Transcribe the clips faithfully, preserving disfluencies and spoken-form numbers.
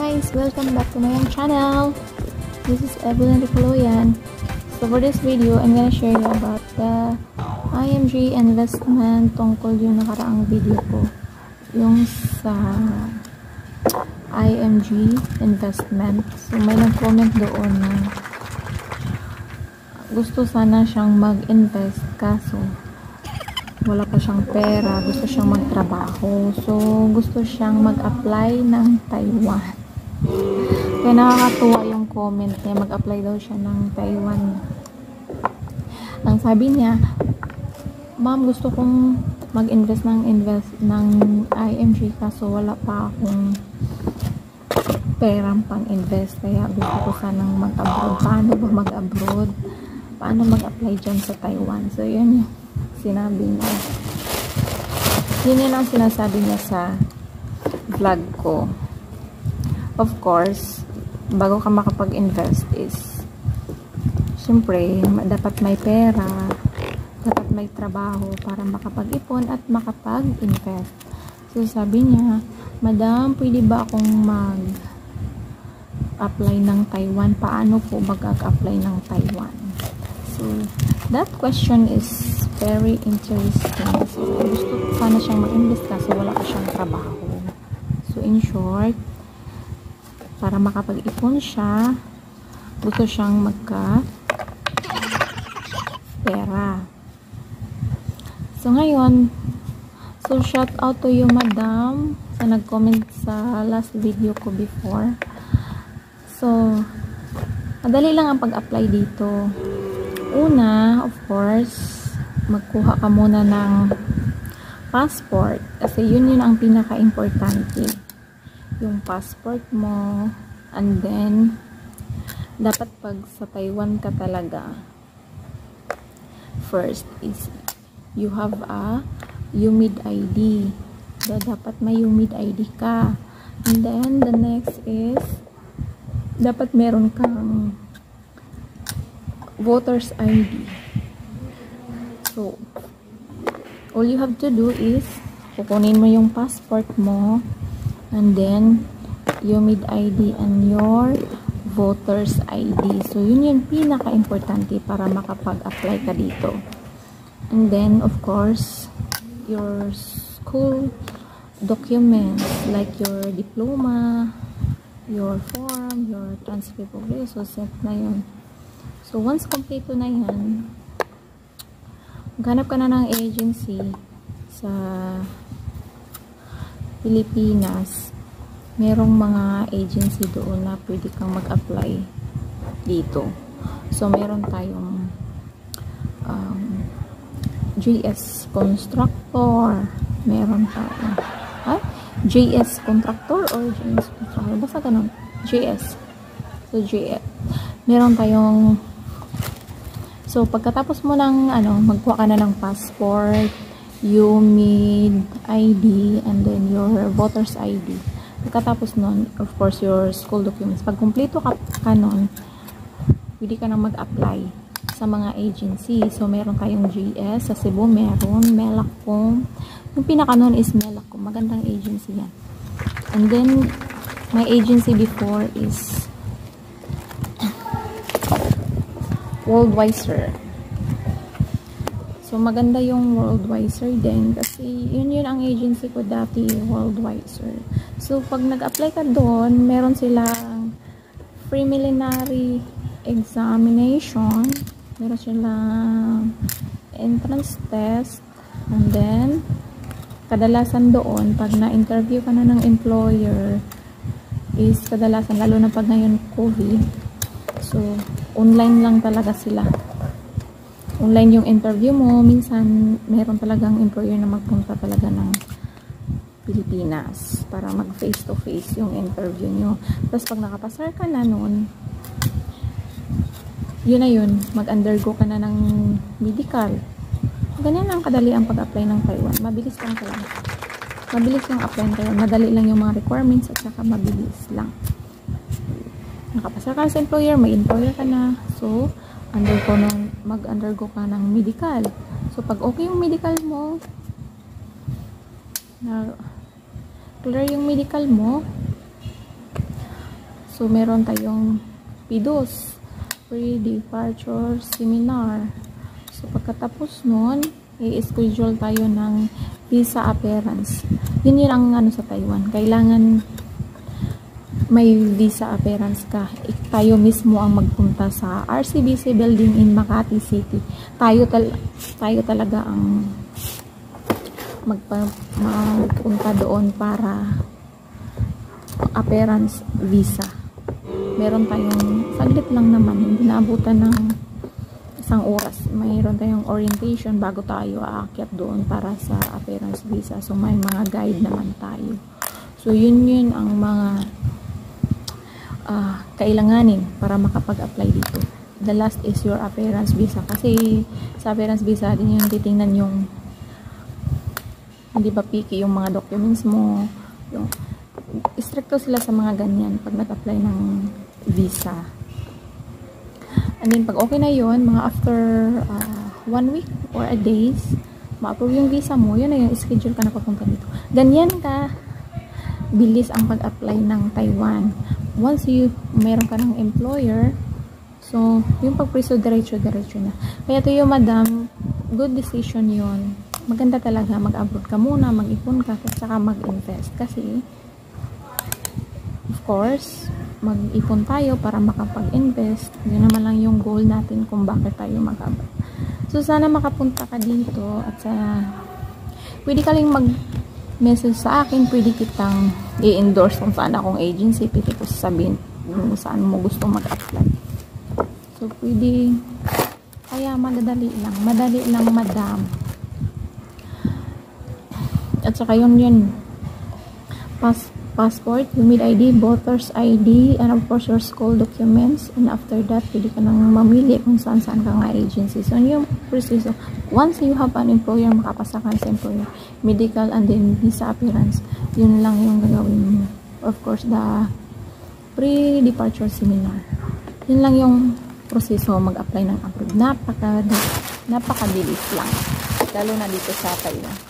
guys, welcome back to my own channel. This is Evelyn Ricoloyan. So for this video, I'm gonna share you about the I M G investment tungkol yung nakaraang video ko. Yung sa I M G investment. So may nag-comment doon na gusto sana siyang mag-invest kaso wala pa siyang pera, gusto siyang magtrabaho. So, gusto siyang mag-apply ng Taiwan. Kaya nakakatuwa yung comment niya, mag-apply daw siya ng Taiwan. Ang sabi niya, ma'am, gusto kong mag-invest ng invest ng I M G kaso wala pa akong perang pang-invest. Kaya gusto ko sanang mag-abroad. Paano ba mag-abroad? Paano mag-apply dyan sa Taiwan? So, yun yung sinabi niya. Yun yun ang sinasabi niya sa vlog ko. Of course, bago ka makapag-invest is syempre, dapat may pera, dapat may trabaho para makapag-ipon at makapag-invest. So, sabi niya, Madam, pwede ba akong mag-apply ng Taiwan? Paano po mag-apply ng Taiwan? So, that question is very interesting. So, gusto sana siyang mag-invest kasi wala pa siyang trabaho. So, in short, para makapag-ipon siya, gusto siyang magka-pera. So, ngayon, so, shout out to you, Madam, sa nag-comment sa last video ko before. So, madali lang ang pag-apply dito. Una, of course, magkuha ka muna ng passport kasi yun yun ang pinaka-importante, yung passport mo. And then dapat pag sa Taiwan ka talaga, first is you have a U M I D I D. So, dapat may U M I D I D ka. And then the next is dapat meron kang voter's I D. So, all you have to do is kukunin mo yung passport mo and then U M I D I D and your voter's I D. So, yun yung pinaka-importante para makapag-apply ka dito. And then, of course, your school documents like your diploma, your form, your transcript of this, so set na yun. So, once kompleto na yan, maghanap ka na ng agency sa Pilipinas. Merong mga agency doon na pwede kang mag-apply dito. So, meron tayong um, J S Constructor. Meron tayong ah? J S Contractor or J S Constructor. Basta ganun. J S. So, J S. Meron tayong So, pagkatapos mo ng, ano, magkuha ka na ng passport, U M I D I D, and then your voter's I D. Pagkatapos nun, of course, your school documents. Pag kumpleto ka, ka nun, pwede ka na mag-apply sa mga agency. So, meron tayong J S. Sa Cebu, meron. Melacom. Yung pinaka nun is Melacom. Magandang agency yan. And then, my agency before is Worldwiser. So, maganda yung Worldwiser din kasi yun yun ang agency ko dati, Worldwiser. So, pag nag-apply ka doon, meron silang preliminary examination, meron silang entrance test, and then kadalasan doon, pag na-interview ka na ng employer, is kadalasan, lalo na pag ngayon COVID, so, online lang talaga sila. Online yung interview mo. Minsan, meron talagang employer na magpunta talaga ng Pilipinas para mag face to face yung interview nyo. Tapos, pag nakapasar ka na nun, yun na yun. Mag-undergo ka na ng medical. Ganyan lang kadali ang pag-apply ng Taiwan. Mabilis lang talaga. Mabilis lang apply ng Taiwan. Madali lang yung mga requirements at saka mabilis lang. Nakapasar ka sa employer, may employer ka na. So, undergo ng, mag-undergo ka ng medical. So, pag okay yung medical mo, na clear yung medical mo, So, meron tayong P D O S, Pre-Departure Seminar. So, pagkatapos nun, i-schedule tayo ng visa appearance. Yun yun ang ano sa Taiwan. Kailangan may visa appearance ka. Tayo mismo ang magpunta sa R C B C building in Makati City. Tayo, tal tayo talaga ang magpa magpunta doon para appearance visa. Meron tayong saglit lang naman, hindi naabutan ng isang oras. Mayroon tayong orientation bago tayo aakyat doon para sa appearance visa. So may mga guide naman tayo. So yun yun ang mga uh, kailanganin para makapag-apply dito. The last is your appearance visa, kasi sa appearance visa din yung titingnan yung hindi ba picky yung mga documents mo, yung stricto sila sa mga ganyan pag nag-apply ng visa. And then pag okay na yun, mga after uh, one week or a days, ma-approve yung visa mo, yun na yung schedule ka na papunta dito. Ganyan ka bilis ang pag-apply ng Taiwan. Once you meron ka ng employer, so yung pag-preso diretso-diretso na. Kaya to yung madam, good decision yun. Maganda talaga mag-abroad ka muna, mag-ipon ka, at saka mag-invest. Kasi of course, mag-ipon tayo para makapag-invest. Yun naman lang yung goal natin kung bakit tayo mag-abroad. So, sana makapunta ka dito at sa pwede ka lang mag-message sa akin, pwede kitang i-endorse kung saan akong agency, pwede ko sabihin kung saan mo gusto mag-apply. So, pwede, kaya madadali lang, madali lang madam. At saka yun yun, Pas passport, humid I D, voter's I D, and of course your school documents. And after that, pwede ka nang mamili kung saan saan ka nga agency. So, yung proseso, once you have an employer, makapasa ka sa employer, medical and then visa appearance, yun lang yung gagawin mo. Of course, the pre-departure seminar. Yun lang yung proseso mag-apply ng abroad. Napaka, napakabilis lang. Lalo na dito sa Taiwan.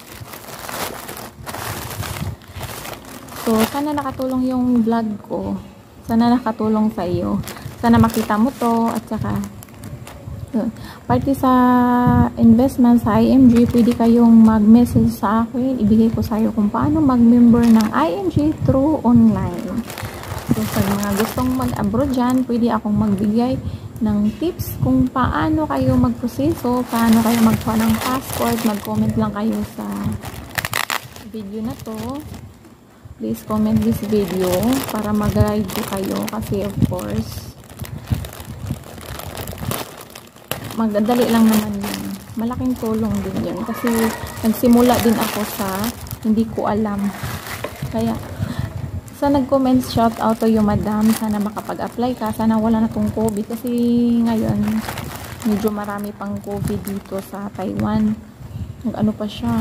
So, sana nakatulong yung vlog ko. Sana nakatulong sa iyo. Sana makita mo to. At saka, yun. Party sa investment sa I M G, pwede kayong mag-message sa akin. Ibigay ko sa iyo kung paano mag-member ng I M G through online. So, sa mga gustong mag-abroad dyan, pwede akong magbigay ng tips kung paano kayo mag-proseso, paano kayo magkuha ng passport. Mag-comment lang kayo sa video na to. Please comment this video para mag-guide ko kayo, kasi of course magdadali lang naman yun. Malaking tulong din yun kasi nagsimula din ako sa hindi ko alam. Kaya sa nag-comment, shout out to you madam, sana makapag-apply ka, sana wala na tong COVID kasi ngayon medyo marami pang COVID dito sa Taiwan. Nag-ano pa siya,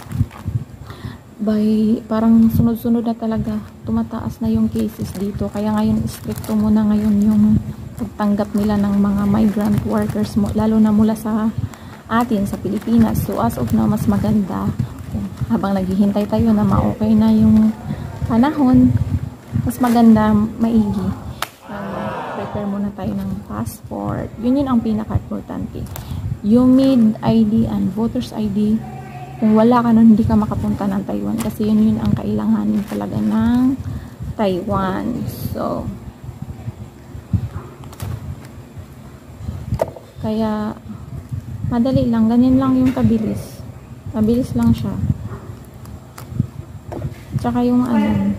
by parang sunod-sunod na talaga, tumataas na yung cases dito. Kaya ngayon stricto muna ngayon yung pagtanggap nila ng mga migrant workers mo, lalo na mula sa atin sa Pilipinas. So as of now, mas maganda habang naghihintay tayo na ma-okay na yung panahon, mas maganda maigi uh, prepare muna tayo ng passport. Yun yun ang pinaka-importante, yung humid I D and voter's I D. Kung wala ka nun, hindi ka makapunta ng Taiwan. Kasi yun yun ang kailanganin talaga ng Taiwan. So, kaya, madali lang. Ganyan lang yung kabilis. Kabilis lang siya. Tsaka yung ano,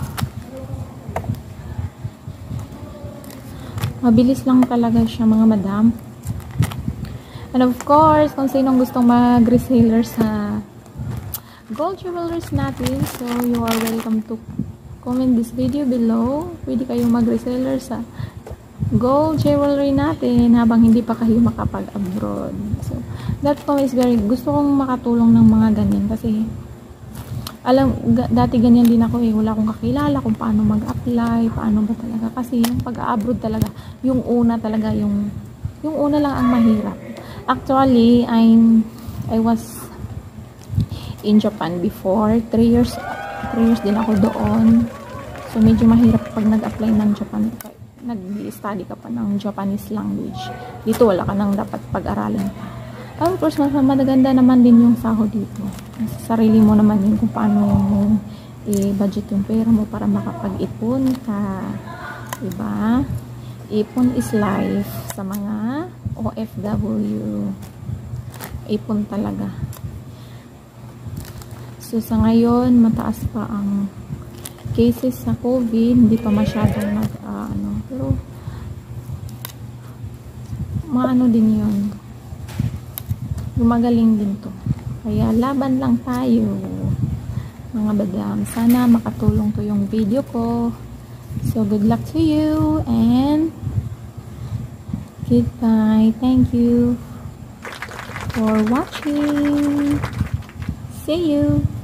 mabilis lang talaga siya mga madam. And of course, kung sinong gustong mag-reseller sa gold jewelries natin, so you are welcome to comment this video below. Pwede kayong mag-reseller sa gold jewelry natin habang hindi pa kayo makapag-abroad. So, that po is very, gusto kong makatulong ng mga ganyan kasi alam, dati ganyan din ako eh, wala akong kakilala kung paano mag-apply, paano ba talaga, kasi yung pag-abroad talaga, yung una talaga, yung yung una lang ang mahirap. Actually, I'm I was in Japan before. Three years, three years din ako doon. So, medyo mahirap pag nag-apply ng Japan, nag-study ka pa ng Japanese language. Dito, wala ka nang dapat pag-aralin pa. Of course, mas maganda naman din yung sahod dito. Sarili mo naman yun kung paano mo i-budget yung pera mo para makapag-ipon ka. Diba? Ipon is life sa mga O F W. Ipon talaga. So, sa ngayon, mataas pa ang cases sa COVID. Hindi pa masyadong mag, uh, ano, pero maano din yun. Gumagaling din to. Kaya laban lang tayo, mga badam. Sana makatulong to yung video ko. So, good luck to you and goodbye. Thank you for watching. See you.